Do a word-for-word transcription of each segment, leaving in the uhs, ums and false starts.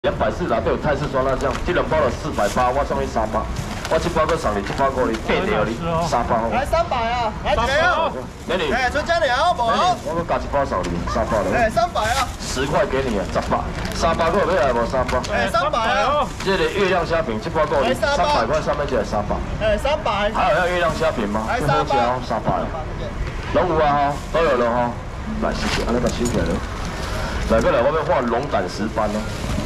两百四啦，都有泰式酸辣酱，这两包了四百八，我送你三百，我这包个送你，这包个你八条你三百。来三百啊，来几个？给你。哎，春江了无？我们加一包送你，三百了。哎，三百啊。十块给你啊，十八，三百个要来无？三百。哎，三百啊。这个月亮虾饼，这包个三百块，上面就系三百。哎，三百。还有要月亮虾饼吗？来三百。三百。拢有啊哈，都有了哈。来，谢谢，安尼把收起来了。来过来，我要画龙胆石斑哦。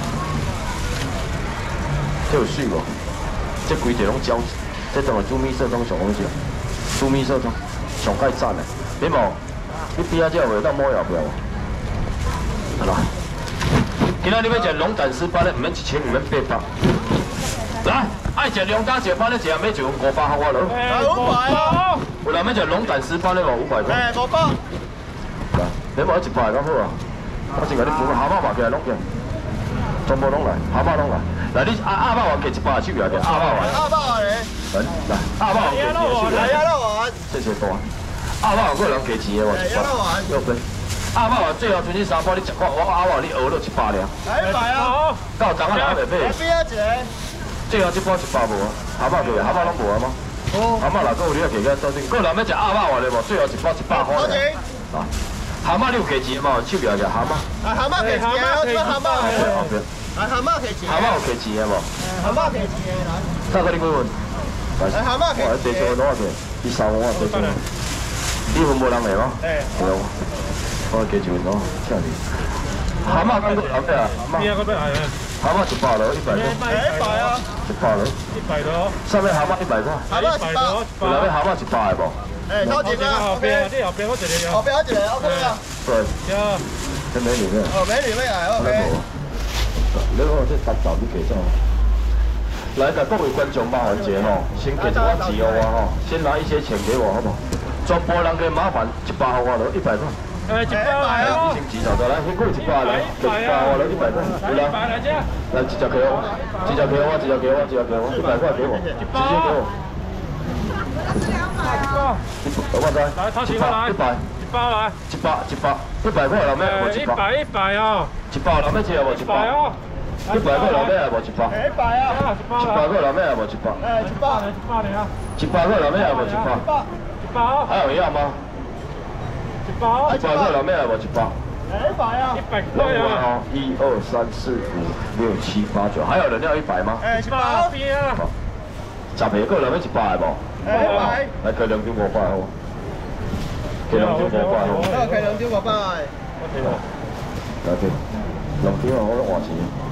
这有水无？这规个拢胶，这当系煮米色汤上好食，煮米色汤上盖赞的。你无？你边仔这有当摸后壁无？好啦，今仔你要食龙胆丝斑咧，唔免一千，唔免八百。来，爱食龙胆石斑咧，一人要就五百好我咯。五百啊！有人要食龙胆丝斑咧无？五百块。哎，五百。来，你无一百咁好啊？我先甲你分蛤蟆嘛，起来拢见，全部拢来，蛤蟆拢来。 来，你阿阿爸话给一百手表嘅，阿爸话。阿爸话咧。来，来，阿爸话给一百手表。来，阿爸话。谢谢多。阿爸话个人给钱嘅喎，一百。右边。阿爸话最后剩你三包，你食我我阿爸你讹了一百了。来一百啊！到张啊拿袂买。边啊一个？最后一包一百无啊？阿爸给，阿爸拢无啊吗？哦。阿妈哪个有你要给个多少？个人要食阿爸话咧无？最后一包一百块。多少钱？啊，蛤蟆你有给钱吗？手表嘅蛤蟆。啊，蛤蟆给钱，我做蛤蟆。后边。 啊，蛤蟆给钱，蛤蟆有给钱的无？蛤蟆给钱的来。再给你几份？来，蛤蟆给钱。我地上多少钱？第三碗地上。你份无人来吗？哎。对哦。我给钱咯，请你。蛤蟆刚过后边啊？边啊嗰边系啊。蛤蟆一百咯，一百多。一百啊。一百咯。一百多。上面蛤蟆一百块。蛤蟆一百。有人要蛤蟆一百的无？哎，头前啊，后边，这后边我一个。后边我一个 ，OK 啊。对。有。这美女咩？哦，美女咩啊 ？OK。 你好，这搭走你给咗。来，甲各位观众麻烦者吼，先给一我钱我吼，先拿一些钱给我好不好？全部人给麻烦一百好我咯，一百块。哎，一百啊！你先记住得来，先过一百来，一百好咯，一百块，有啦。来，直接给我，直接给我，直接给我，直接给我，一百块给我，直接给我。两百啊！我再来，掏钱过来，一百，一百来，一百，一百，一百块了没？我一百，一百啊！ 一百老妹只有无一百？一百个老妹有无一百？一百啊！一百个老妹有无一百？哎，一百，一百的啊！一百个老妹有无一百？一百，还有要吗？一百，一百个老妹有无一百？一百啊！一百块啊！一二三四五六七八九，还有人要一百吗？哎，一百边啊！十个老妹一百无？哎，一百。来开两张五百好。开两张五百好。好，开两张五百。来对。 两张啊，我都换钱。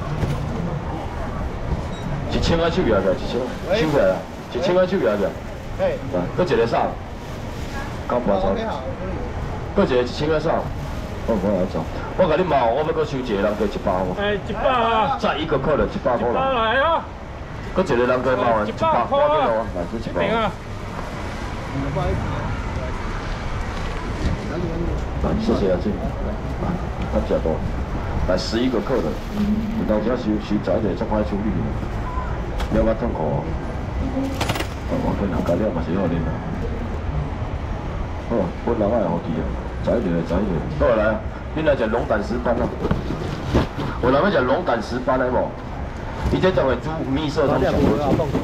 一千块手表个，一千，收起来啦，一千块手表个。嘿。来，搁一个啥？刚搬走。搁一个一千块啥？我我来找。我甲你骂，我要搁收一个人加一百无？哎，一百啊。再一个客人一百块啦。来啊。搁一个人加麻烦一百块啊。来，这一百。来，谢谢阿姐。啊，感谢多。 来十一个客人，你到家收收早一点，足快处理。了解痛苦哦。我跟人家了嘛是好啉啊。好，本人爱好奇啊，早一点早一点。过来啊，你来食龙胆石斑啊？有人要食龙胆石斑的无？伊这就会煮米色汤上好食。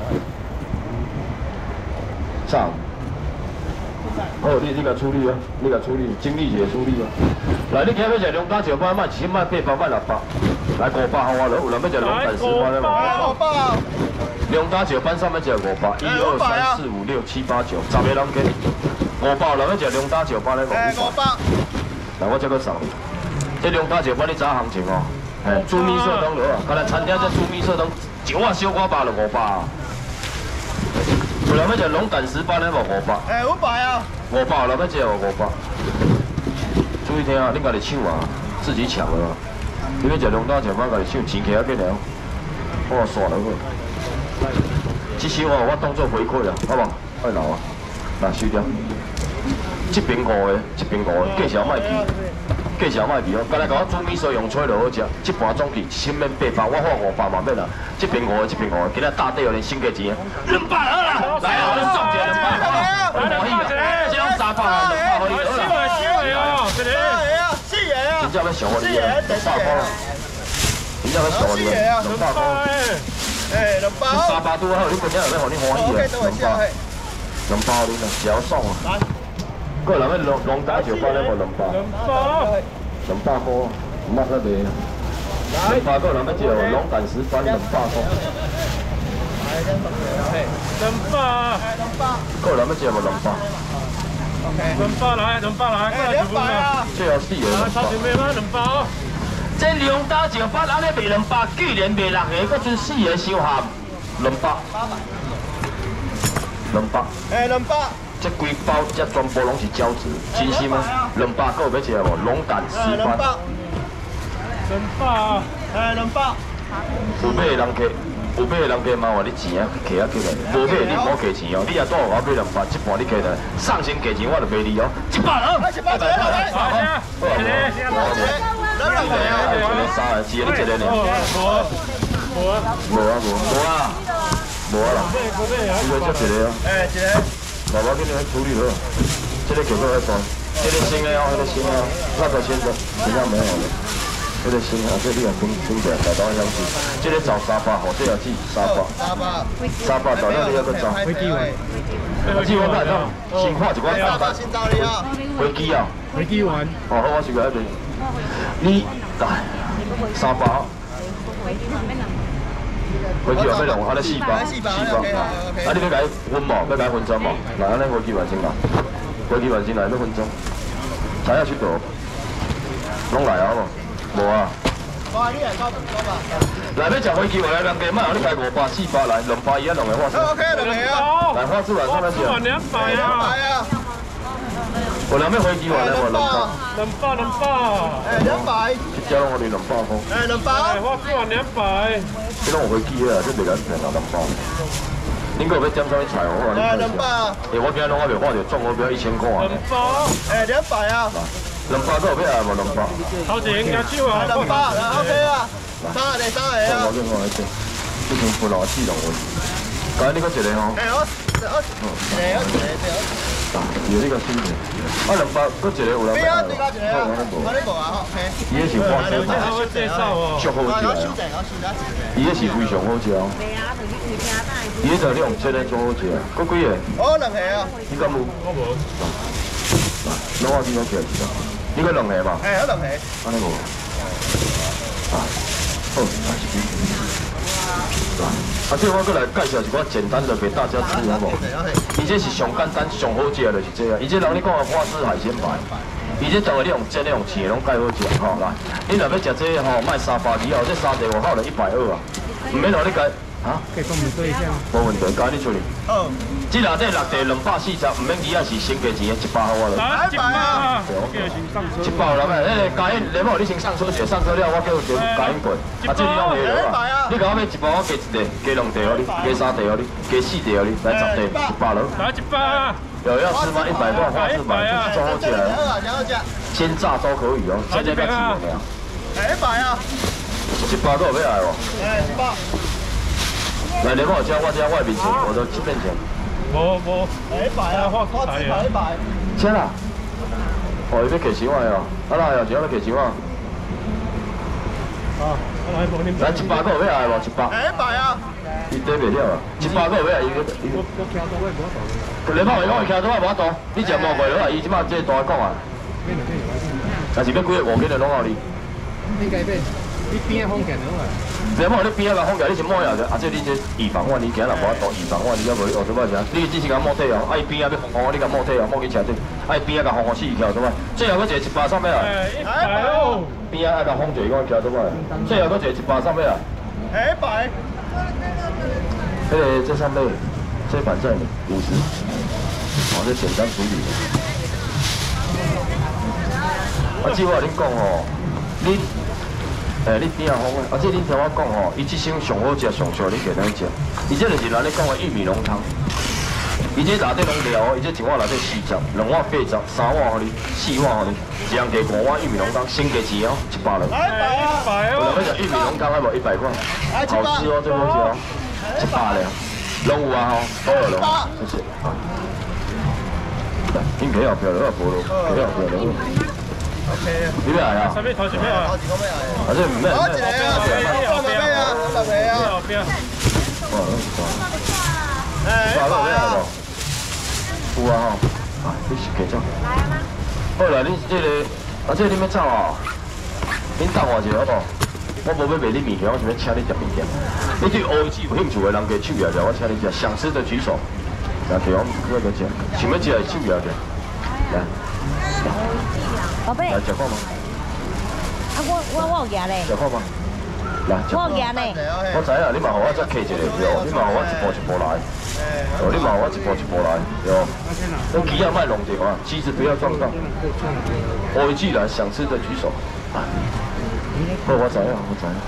上。 好，你你甲处理啊，你甲处理，经理就会处理啊。来，你今日要食龙胆石斑，卖一千，卖八百，卖六百，来五百好我了。有人要食龙胆石斑的无？五百。龙胆石斑上面只有五百，一二三四五六七八九，十个人给。五百，有人要食龙胆石斑的无？五百。来，我这个送。这龙胆石斑你知影行情哦？哎，煮米色汤落啊，刚才餐厅这煮米色汤，一碗小可饱就五百啊。 有人要食龙胆石斑的无？五百。哎，五百啊。五百，人要食无？五百。注意听啊，你家己抢啊，自己抢啊。你要食龙胆石斑，家己抢，钱起啊紧了。我刷落去。这收哦，我当做回馈啊，好无？爱留啊，来收掉。这边五个，这边五个，计小卖去，计小卖去哦。刚才甲我煮米线用吹就好食，这盘总计一千免八百，我花五百嘛免啦。这边五个，这边五个，今日大底有连先价钱，两百好啦，来啊，我送一个两百好啦，我欢喜啊，这种三百啊，两百可以好啦。四个啊，这里，四个啊，真正要上我你啊，三百。 你那个小的两百块。 哎，两包。 三百多好，你今日要互你欢喜啊，两百。两包你啊，超爽啊！个人咧龙龙蛋就包咧无两包。两包。两百块，唔捌得卖。两百个人要叫龙蛋石斑两百块。两百。个人要叫无两百。两百来，两百来，过来两百啊！最后四个。超前面吗？两包。这龙蛋石斑安尼卖两百，居然卖六个，搁剩四个收下两百。两百。哎，两百。这规包这全部拢是胶质，真心吗？两百个要吃无？龙蛋石斑。两百。哎，两百。有买的人客，有买的人客嘛话你钱啊，摕啊起来；无买你唔好摕钱哦。你也带我买两百，一半你摕来，上先摕钱我就卖你哦。一百了，一百，一百，一百，好，好，好，两个，一个三个，只你一个呢？无啊，无啊，无啊，无啊，无啊啦。这个就一个哦。哎，一个。爸爸给你们处理好，这个给过来算，这个新的哦，这个新的哦，那个新的，其他没有了。这个新的，这里也分分起来，找到样子。这个找沙发，或者要记沙发。沙发。沙发找到你要个找。飞机玩。飞机玩看到，先看一款沙发。先找你啊。飞机啊。飞机玩。哦，好，我是个那边。你来沙发。飞机玩要弄，安尼四百，四百。啊，你要改分无？要改分装无？来，安尼飞机玩先来。飞机玩先来，要分装。菜要出道，拢来啊无？无啊。哇，你来搞搞吧。来要食飞机玩来两家，莫让你开五百、四百来，两百伊啊两个花式。OK， 两个啊。来花式来上来吃。两百啊。有人要飞机玩来无？两百。两百，两百。哎，两百。一只拢我哋两百块。哎，两百。花式玩两百。这拢有飞机啊，这袂敢平啊，两百。恁个要点啥物菜哦？我话你两百。哎，我今日拢还袂看到，中我标一千块。两百。哎，两百啊。两百个有要来无？两百。头前举手啊。两百，OK 啊。三个，三个啊。我跟我来讲，这种不老气动我。刚才你个一个吼。哎，我我我一个，我一个，对。有呢个新嘅。啊，两百，搁一个有人要来。边啊？对啊，一个啊。我呢个啊，OK。伊个是花生糖。足好食啊！伊个是非常好食哦。伊个就你用切咧做好食，搁几个？我两个啊。你敢有？我无。攞我邊個叫嚟食？應該兩個吧？係，兩個。安尼無？啊，好，啊一支。啊，即我過來介紹一款簡單的給大家吃，好無？伊這是上簡單、上好食的，就是這個。伊這人你講的花式海鮮排，伊這當然你用煎、你用切，攏介好食。吼，來，你若要食這個吼，賣三百二後，這三個外口就一百二啊，唔免讓你介。啊，可以跟我们说一下吗？冇问题，交你处理。好，这内底六地两百四十，唔免几啊是先给钱，一百好我了。一百啊！一百了咩？迄个加印，你冇你先上车者，上车了我叫叫加印过。啊，这你拢没了啊！你讲我买一包，我加一地，加两地哦你，加三地哦你，加四地哦你，来十地，一百了。来一百。有要吃吗？一百块花式买，就是中好起来。鲜榨都可以哦，现在不要几元了。哎，一百啊！一百都有要来哦。哎，一百。来，你帮我加我加外面钱，我都七片钱。无无，一百啊，花花一百一百。签啦。哦，要给钱我哦，啊来哦，只要要给钱我。啊，来无你。来一百个有要来无？一百。一百啊。伊底袂了啊，一百个有要来，伊个伊。我我听到我无法度。你帮我讲，伊听到我无法度，你只莫卖落啊，伊即马即大讲啊。但是要几个五斤就拢好哩。应该要，你边个风险好啊？你莫你边仔个风险，你是摸下者，啊！即你这预防我，你今日无法度预防我，你要无学做乜啥？你只是甲摸体哦，啊伊边仔要防防我，你甲摸体哦，摸去吃对，啊伊边仔甲防我死去做乜？最后嗰一个一百三尾啊！一百哦！边仔爱甲防住我吃做乜？最后嗰一个一百三尾啊！一百。迄个这三尾，这反正五十，哦，这简单处理。啊，只我甲恁讲哦，你。诶，你边啊好啊！啊，即恁听我讲吼，伊即种上好食、上俗，你给咱食。伊这就是咱咧讲的玉米浓汤。伊这内底拢料，伊这一碗内底四十，两碗八十，三碗互你，四碗互你，一人加五碗玉米浓汤，先加钱哦，一百了。一百哦！有人要食玉米浓汤，还无一百块，好吃哦，最好吃哦，一百了，拢有啊吼，都有拢，谢谢啊。来，恁皮好漂亮，好菠萝，皮好漂亮。 OK。 你要来啊？ 上面头前面啊？ 好几个咩啊？ 啊，这唔咩？ 好一个啊，我咪咩啊？我咪咩啊？ 边啊？ 哇， 哎， 抓到咩啊？ 有啊吼，啊，你是继续。好啦，你这个，啊，这你要走哦？恁等我一下好不好？我无要卖你物件，我想要请你食物件。你对乌鱼子有兴趣的人，加手摇摇，我请你食。想吃的举手。来，给我们哥哥吃。想要吃的手摇摇。来。 宝贝， 来食看吗？ 啊，我我我有夹嘞， 食看吗？来，食我有夹嘞。 我知影，你嘛互我再客一个，对哦，你嘛互我一步一步来，哦，你嘛互我一步一步来，对哦。那鸡啊，卖弄掉啊，鸡子不要撞到。乌鱼子来，想吃的举手。好，我知影，我知影。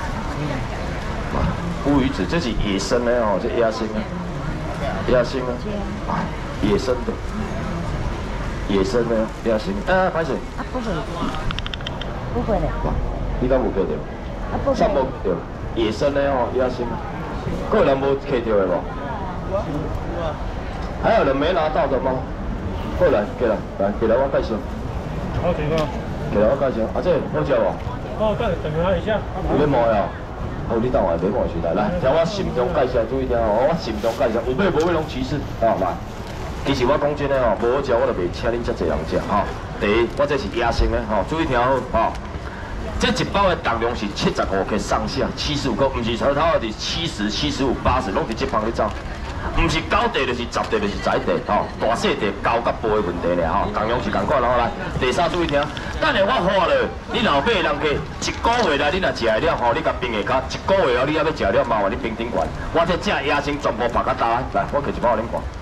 乌鱼子这是野生的哦，这野生的，野生的，啊，野生的，野生的野生。啊，歹势。 啊，不会，不会的。 你敢有客到？ 啊，不啥无会。 客到？野生的哦，野生。还有人无客到的无？还有人没拿到的吗？过来，过来，来，过来我介绍。 好几个。 过来我介绍，啊，这好食无？ 哦，等等他一下。 有要摸呀？哦，你等我买摸时来，来，听我心中介绍，注意听哦，我心中介绍，有买无买拢歧视，哦，来。其实我讲真的吼，无好食我就袂请恁遮济人食吼。第一，我这是野生的吼，注意听好吼。这一包的重量是七十五克上下，七十五克，唔是头头的是七十、七十五、八十，拢伫这方里走。唔是九地就是十地就是十地吼，大细地高甲薄的问题咧吼，同样是共款，然后来第三注意听，等下我画了，你老爸人家一个月来你若食会了吼，你甲冰下骹一个月后你还要食了，麻烦你冰顶管，我这正野生全部拍甲打来，来我摕一包互恁看。